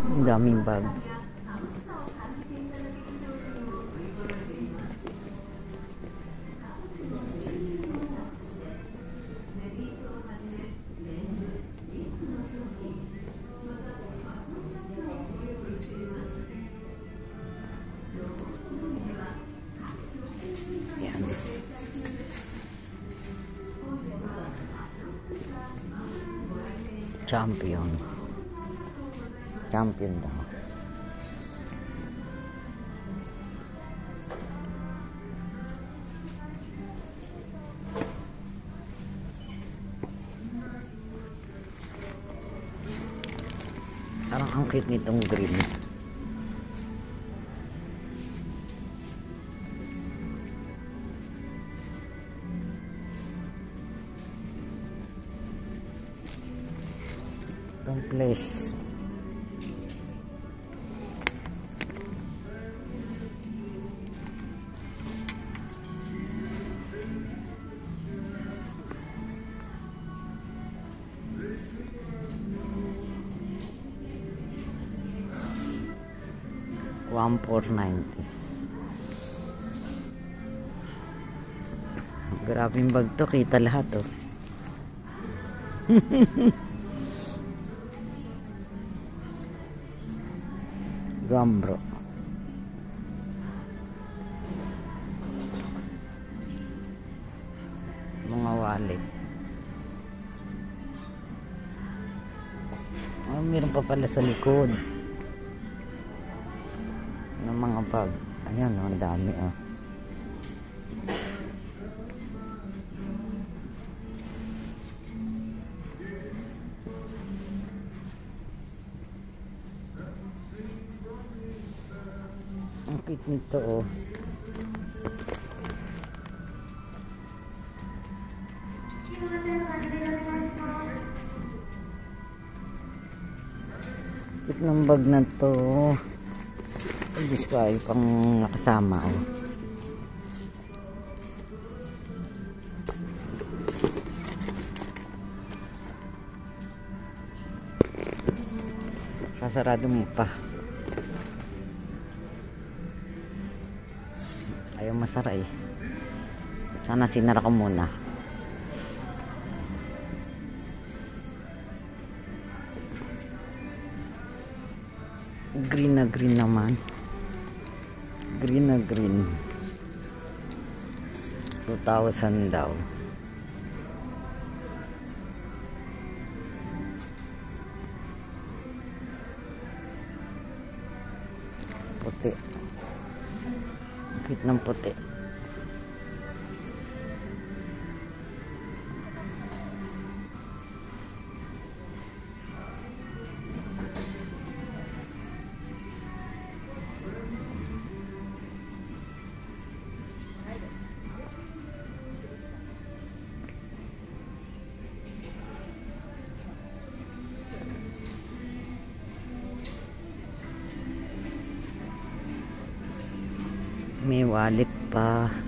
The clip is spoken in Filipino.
Ang daming bag. Yan. Champion daw. Parang ang cute nitong green. Itong place. $1,490. Grabing bag to, kita lahat oh. Gambro. Mga wallet. Oh, meron pa pala sa likod ng mga bag. Ayan, ang dami oh. Ang cute nito oh. Cute ng bag na to. Diyos ko ay pang nakasama oh. Sasarado mo pa. Ayaw masara eh. Sana sinara ko muna. Green na green naman. Green na green. 2,000 daw. Puti. Cute ng puti. May wallet pa.